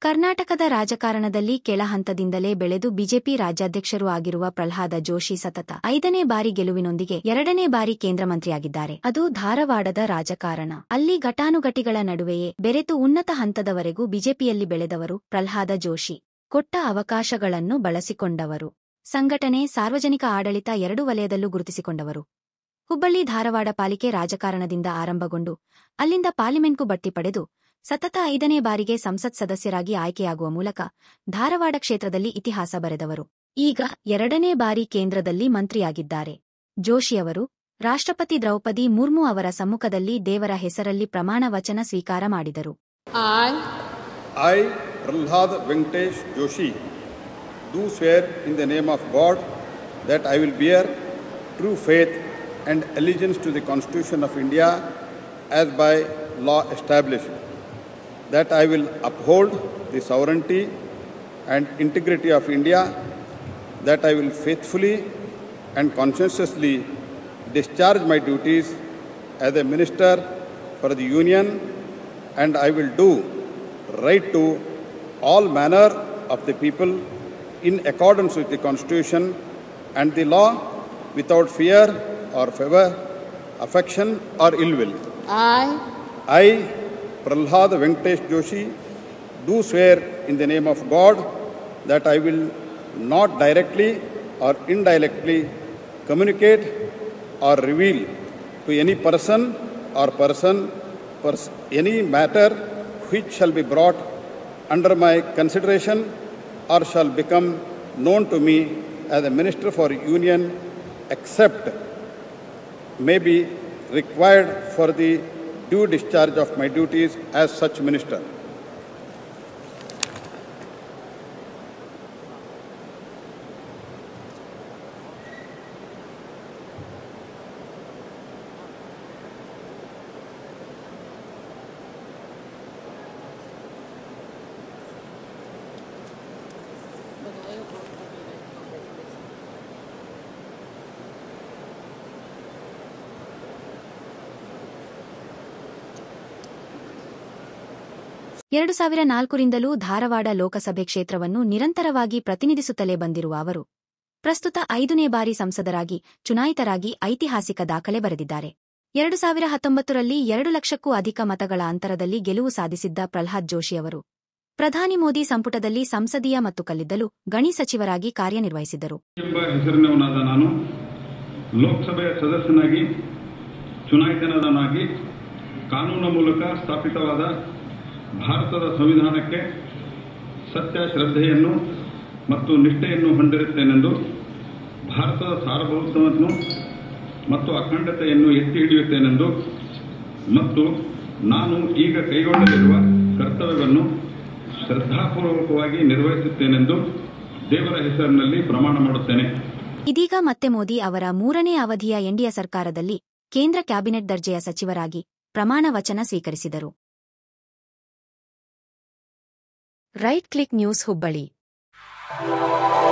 ಕರ್ನಾಟಕದ ರಾಜಕಾರಣದಲ್ಲಿ ಕೆಳಹಂತದಿಂದಲೇ ಬೆಳೆದು ಬಿಜೆಪಿ ರಾಜ್ಯಾಧ್ಯಕ್ಷರೂ ಆಗಿರುವ ಪ್ರಹ್ಲಾದ ಜೋಶಿ ಸತತ 5ನೇ ಬಾರಿ ಗೆಲುವಿನೊಂದಿಗೆ 2ನೇ ಬಾರಿ ಕೇಂದ್ರ ಮಂತ್ರಿಯಾಗಿದ್ದಾರೆ. ಅದು ಧಾರವಾಡದ ರಾಜಕಾರಣ. ಅಲ್ಲಿ ಘಟಾನುಘಟಿಗಳ ನಡುವೆಯೇ ಬೆರೆತು ಉನ್ನತ ಹಂತದವರೆಗೂ ಬಿಜೆಪಿಯಲ್ಲಿ ಬೆಳೆದವರು ಪ್ರಹ್ಲಾದ ಜೋಶಿ. ಕೊಟ್ಟ ಅವಕಾಶಗಳನ್ನು ಬಳಸಿಕೊಂಡವರು. ಸಂಘಟನೆ, ಸಾರ್ವಜನಿಕ ಆಡಳಿತ ಎರಡೂ ವಲಯದಲ್ಲೂ ಗುರುತಿಸಿಕೊಂಡವರು. ಹುಬ್ಬಳ್ಳಿ ಧಾರವಾಡ ಪಾಲಿಕೆ ರಾಜಕಾರಣದಿಂದ ಆರಂಭಗೊಂಡು ಅಲ್ಲಿಂದ ಪಾರ್ಲಿಮೆಂಟ್ಗೂ ಬಡ್ತಿ ಪಡೆದು ಸತತ 5ನೇ ಬಾರಿಗೆ ಸಂಸತ್ ಸದಸ್ಯರಾಗಿ ಆಯ್ಕೆಯಾಗುವ ಮೂಲಕ ಧಾರವಾಡ ಕ್ಷೇತ್ರದಲ್ಲಿ ಇತಿಹಾಸ ಬರೆದವರು. ಈಗ 2ನೇ ಬಾರಿ ಕೇಂದ್ರದಲ್ಲಿ ಮಂತ್ರಿಯಾಗಿದ್ದಾರೆ. ಜೋಶಿಯವರು ರಾಷ್ಟ್ರಪತಿ ದ್ರೌಪದಿ ಮುರ್ಮು ಅವರ ಸಮ್ಮುಖದಲ್ಲಿ ದೇವರ ಹೆಸರಲ್ಲಿ ಪ್ರಮಾಣ ವಚನ ಸ್ವೀಕಾರ ಮಾಡಿದರು. I, Prahlad Venkatesh Joshi, do swear in the name of God that I will bear true faith and allegiance to the Constitution of India as by law established, that I will uphold the sovereignty and integrity of India, that I will faithfully and conscientiously discharge my duties as a minister for the Union, and I will do right to all manner of the people in accordance with the Constitution and the law, without fear or favor, affection or ill will. I, Prahlad Venkatesh Joshi, do swear in the name of God that I will not directly or indirectly communicate or reveal to any person or any matter which shall be brought under my consideration or shall become known to me as a Minister for Union, except may be required for the due discharge of my duties as such minister. ಎರಡು 2004ರಿಂದಲೂ ಧಾರವಾಡ ಲೋಕಸಭೆ ಕ್ಷೇತ್ರವನ್ನು ನಿರಂತರವಾಗಿ ಪ್ರತಿನಿಧಿಸುತ್ತಲೇ ಬಂದಿರುವ ಅವರು ಪ್ರಸ್ತುತ 5ನೇ ಬಾರಿ ಸಂಸದರಾಗಿ ಚುನಾಯಿತರಾಗಿ ಐತಿಹಾಸಿಕ ದಾಖಲೆ ಬರೆದಿದ್ದಾರೆ. 2019ರಲ್ಲಿ 2 ಲಕ್ಷಕ್ಕೂ ಅಧಿಕ ಮತಗಳ ಅಂತರದಲ್ಲಿ ಗೆಲುವು ಸಾಧಿಸಿದ್ದ ಪ್ರಹ್ಲಾದ್ ಜೋಶಿಯವರು ಪ್ರಧಾನಿ ಮೋದಿ ಸಂಪುಟದಲ್ಲಿ ಸಂಸದೀಯ ಮತ್ತು ಕಲ್ಲಿದ್ದಲು ಗಣಿ ಸಚಿವರಾಗಿ ಕಾರ್ಯನಿರ್ವಹಿಸಿದ್ದರು. ಹೆಸರಿನವನಾದ ನಾನು ಲೋಕಸಭೆಯ ಸದಸ್ಯನಾಗಿ ಚುನಾಯಿತನಾಗಿ ಕಾನೂನು ಮೂಲಕ ಸ್ಥಾಪಿತವಾದ ಭಾರತದ ಸಂವಿಧಾನಕ್ಕೆ ಸತ್ಯ, ಶ್ರದ್ಧೆಯನ್ನು ಮತ್ತು ನಿಷ್ಠೆಯನ್ನು ಹೊಂದಿರುತ್ತೇನೆಂದು, ಭಾರತದ ಸಾರ್ವಭೌಮತ್ವವನ್ನು ಮತ್ತು ಅಖಂಡತೆಯನ್ನು ಎತ್ತಿ ಹಿಡಿಯುತ್ತೇನೆಂದು ಮತ್ತು ನಾನು ಈಗ ಕೈಗೊಳ್ಳಲಿರುವ ಕರ್ತವ್ಯವನ್ನು ಶ್ರದ್ಧಾಪೂರ್ವಕವಾಗಿ ನಿರ್ವಹಿಸುತ್ತೇನೆಂದು ದೇವರ ಹೆಸರಿನಲ್ಲಿ ಪ್ರಮಾಣ ಮಾಡುತ್ತೇನೆ. ಇದೀಗ ಮತ್ತೆ ಮೋದಿ ಅವರ 3ನೇ ಅವಧಿಯ ಎನ್ಡಿಎ ಸರ್ಕಾರದಲ್ಲಿ ಕೇಂದ್ರ ಕ್ಯಾಬಿನೆಟ್ ದರ್ಜೆಯ ಸಚಿವರಾಗಿ ಪ್ರಮಾಣ ವಚನ ಸ್ವೀಕರಿಸಿದರು. Right click news Hubballi.